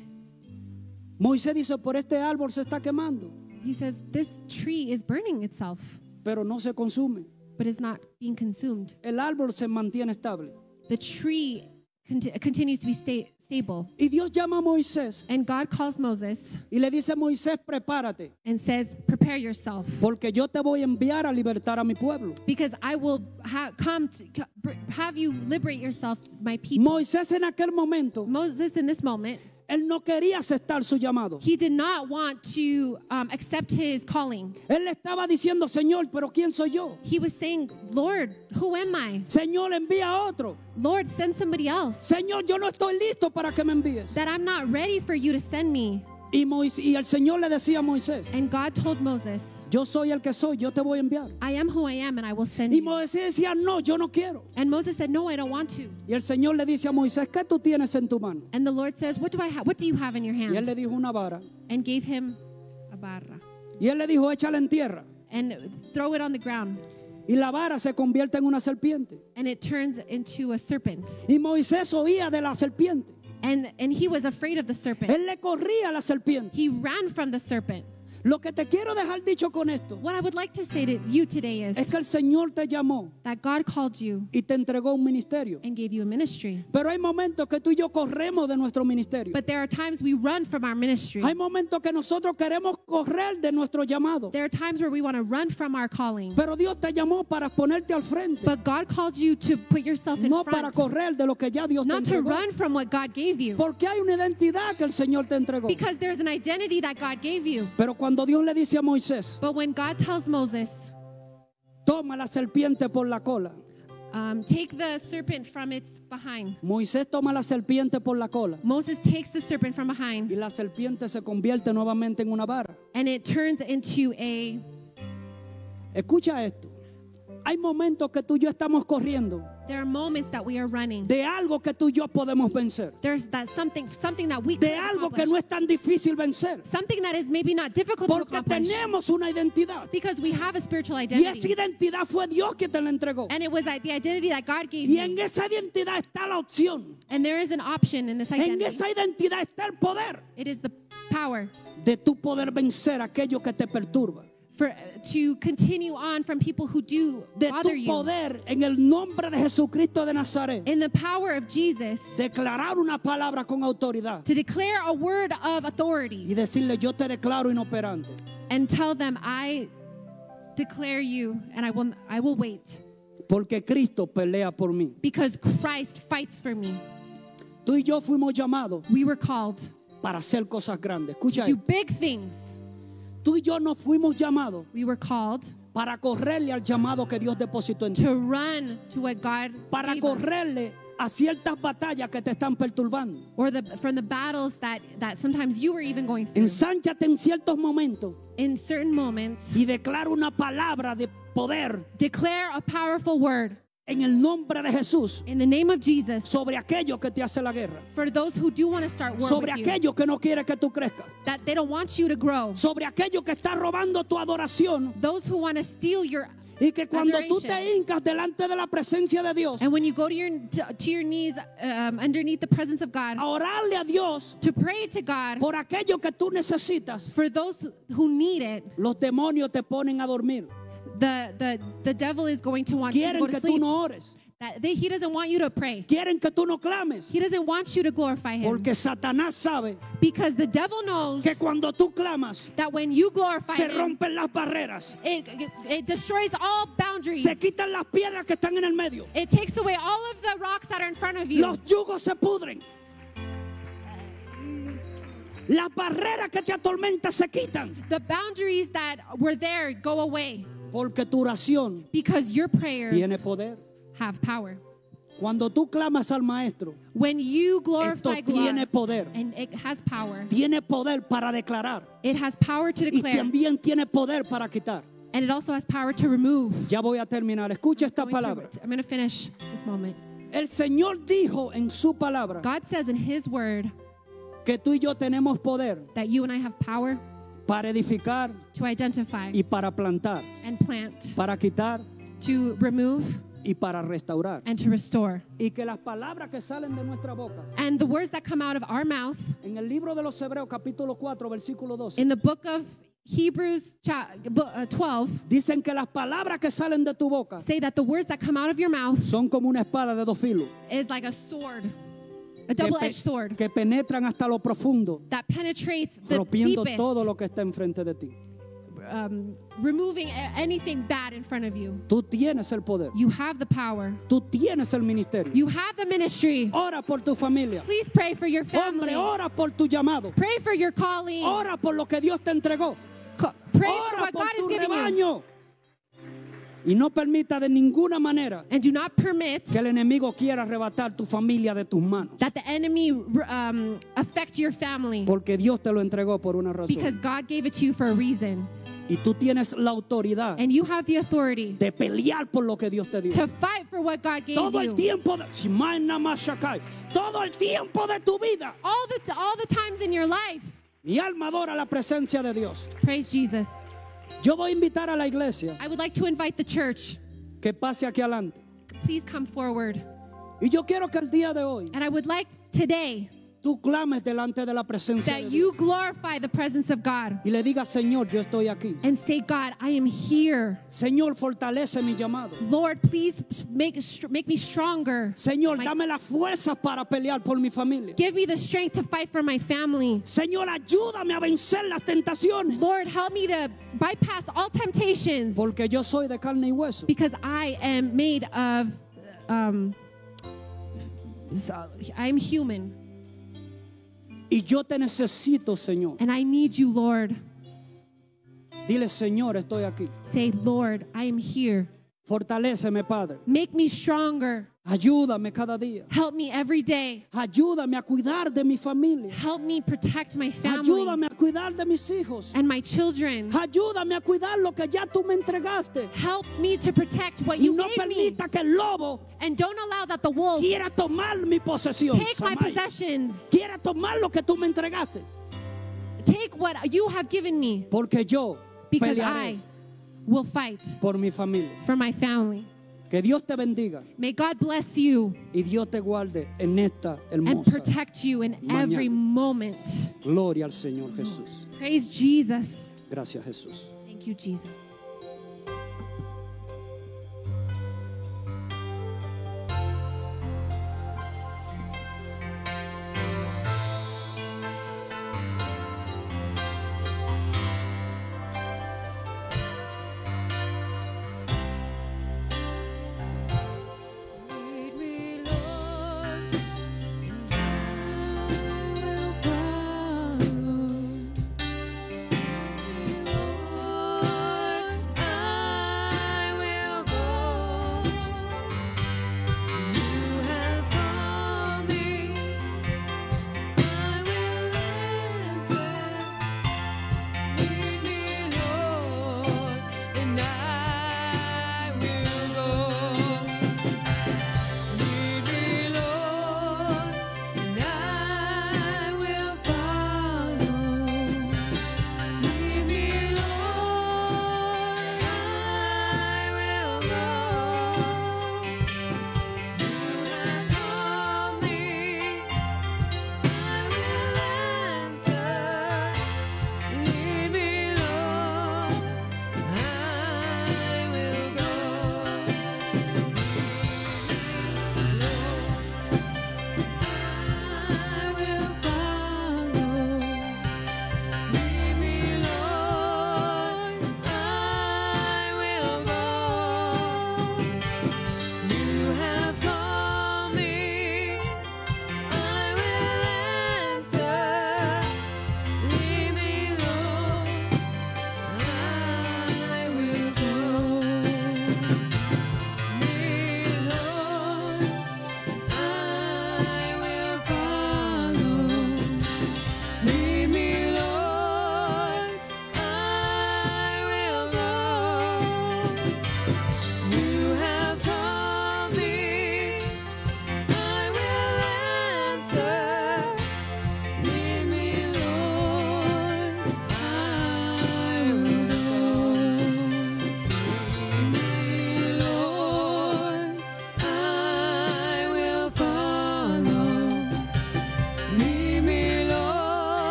Moisés dice, por este árbol se está quemando, he says, this tree is burning itself, pero no se consume. but is not being consumed. El árbol se mantiene estable. The tree conti- continues to be sta- stable. Y Dios llama a Moisés And God calls Moses y le dice, Moisés, prepárate, and says, prepare yourself, porque yo te voy a enviar a libertar a mi pueblo. because I will ha- come to co- br- have you liberate yourself, my people. Moisés en aquel momento, Moses, in this moment, él no quería aceptar su llamado. he did not want to um, accept his calling. Él le estaba diciendo, Señor, pero ¿quién soy yo? He was saying, Lord, who am I? Señor, envía a otro. Lord, send somebody else. Señor, yo no estoy listo para que me envíes. That I'm not ready for you to send me. Y, Moisés, y el Señor le decía a Moisés, And God told Moses, yo soy el que soy, yo te voy a enviar. I am who I am, and I will send Y you. Moisés decía, no, yo no quiero. And Moses said, no, I don't want to. Y el Señor le dice a Moisés, ¿qué tú tienes en tu mano? And the Lord says, what do I have? What do you have in your Y él hand? le dijo una vara. And gave him a barra. Y él le dijo, échala en tierra. And throw it on the ground. Y la vara se convierte en una serpiente. And it turns into a serpent. Y Moisés oía de la serpiente. And, and he was afraid of the serpent. Él le corría a la serpiente. He ran from the serpent. Lo que te quiero dejar dicho con esto What I would like to say to you today is es que el Señor te llamó that God called you y te entregó un ministerio. and gave you a ministry. Pero hay momentos que tú y yo corremos de nuestro ministerio. But there are times we run from our ministry. Hay momentos que nosotros queremos correr de nuestro llamado. There are times where we want to run from our calling. Pero Dios te llamó para ponerte al frente, But God called you to put yourself in no para front, correr de lo que ya Dios te not to entregó. run from what God gave you. Porque hay una identidad que el Señor te entregó. Because there's an identity that God gave you. Pero cuando Dios le dice a Moisés, But when God tells Moses, toma la serpiente por la cola. um, take the serpent from its behind, Moisés toma la serpiente por la cola. Moses takes the serpent from Y behind, la serpiente se convierte nuevamente en una vara. and it turns into a, Escucha esto. Hay momentos que tú y yo estamos corriendo there are moments that we are running. de algo que tú y yo podemos vencer. There's that something, something that we De can algo que accomplish. no es tan difícil vencer. Something that is maybe not difficult to Porque accomplish. tenemos una identidad. Because we have a spiritual Y identity. esa identidad fue Dios quien te la entregó. And it was the identity that God gave Y en you. esa identidad está la opción. And there is an option in this En identity. esa identidad está el poder It is the power de tu poder vencer aquello que te perturba. for to continue on from people who do De bother tu you. poder en el nombre de Jesucristo de Nazaret. In the power of Jesus, Declarar una palabra con autoridad. to declare a word of Y authority decirle, yo te declaro inoperante. and tell them, I declare you and I will I will wait Porque Cristo pelea por mí. because Christ fights for me. Tú y yo fuimos llamados We were called para hacer cosas grandes. to Escucha do esto. big things. Tú y yo no fuimos llamados We were called para correrle al llamado que Dios depositó en ti. to run to what God Para gave us, correrle a ciertas batallas que te están perturbando. or the from the battles that that sometimes you were even going through. Ensánchate en ciertos momentos In certain moments, y declara una palabra de poder declare a powerful word en el nombre de Jesús in the name of Jesus sobre aquello que te hace la guerra, for those who do want to start war sobre with you, aquello que no quiere que tú crezcas, that they don't want you to grow, sobre aquello que está robando tu adoración those who want to steal your, y que cuando tú te adoration. hincas delante de la presencia de Dios and when you go to your to, to your knees um, underneath the presence of God a orarle a Dios to pray to God por aquello que tú necesitas, for those who need it, los demonios te ponen a dormir. the the the devil is going to want you to Quieren go que to tú sleep. no ores. That they, he doesn't want you to pray. Quieren que tú no clames. He doesn't want you to glorify him Porque Satanás sabe because the devil knows que cuando tú clamas that when you glorify se him, rompen las barreras, it, it, it destroys all boundaries. se quitan las piedras que están en el medio, It takes away all of the rocks that are in front of you. los yugos se pudren, las barreras que te atormentan se quitan, The boundaries that were there go away porque tu oración because your prayers tiene poder. have power. Cuando tú clamas al Maestro, When you esto glorify tiene God, poder, and it has power, tiene poder para declarar it has power to y declare, también tiene poder para quitar. and it also has power to remove. Ya voy a terminar. Escucha esta I'm going to- palabra. I'm going to finish this moment. El Señor dijo en su palabra God says in His Word que tú y yo tenemos poder that you and I have power para edificar to identify y para plantar, and plant, para quitar to remove y para restaurar. and to restore. Y que las palabras que salen de nuestra boca, And the words that come out of our mouth en el libro de los Hebreos capítulo cuatro, versículo doce, in the book of Hebrews cha- bu- uh, twelve dicen que las palabras que salen de tu boca say that the words that come out of your mouth son como una espada de dos filos, is like a sword, a que, pe- double-edged sword que penetran hasta lo profundo, that penetrates the rompiendo deepest, todo lo que está enfrente de ti. um, removing a- anything bad in front of you. Tú tienes el poder, You have the power. tú tienes el ministerio. You have the ministry. Ora por tu familia. Please pray for your family. Hombre, ora por tu llamado. Pray for your calling. Ora por lo que Dios te entregó. Co- Pray for Ora what por God tu has given you. rebaño. Y no permita de ninguna manera And do not permit que el enemigo quiera arrebatar tu familia de tus manos. that the enemy um, affect your family, Porque Dios te lo entregó por una because razón. God gave it to you for a reason. Y tú tienes la autoridad And you have the authority de pelear por lo que Dios te dio. to fight for what God gave Todo el you. tiempo de, Shimai Namashakai, todo el tiempo de tu vida. All the, all the times in your life. Mi alma adora la presencia de Dios. Praise Jesus. Yo voy a invitar a la iglesia I would like to invite the church. que pase aquí adelante. Please come forward. Y yo quiero que el día de hoy And I would like today tú clames delante de la presencia that de Dios. you glorify the presence of God Y le digas, Señor, yo estoy aquí. and say, God, I am here. Señor, fortalece mi llamado. Lord, please make, make me stronger. Señor, My- dame la fuerza para pelear por mi familia. Give me the strength to fight for my family. Señor, ayúdame a vencer las tentaciones. Lord, help me to bypass all temptations Porque yo soy de carne y hueso. because I am made of, um, so- I'm human Y yo te necesito, Señor. and I need you, Lord. Dile, Señor, estoy aquí. Say, Lord, I am here. Fortaléceme, Padre. Make me stronger. Ayúdame cada día. Help me every day. Ayúdame a cuidar de mi familia. Help me protect my family Ayúdame a cuidar de mis hijos. and my children. Ayúdame a cuidar lo que ya tú me entregaste. Help me to protect what Y you no gave me. permita que el lobo And don't allow that the wolf quiera tomar mi posesión. take my Samaya. possessions. Quiera tomar lo que tú me entregaste. Take what you have given me, Porque yo because pelearé I will fight por mi familia. for my family. Que Dios te bendiga May God bless you y Dios te guarde en esta and hermosa protect you in every mañana. moment. gloria al Señor Jesús. Praise Jesus. Gracias, Jesús. Thank you, Jesus.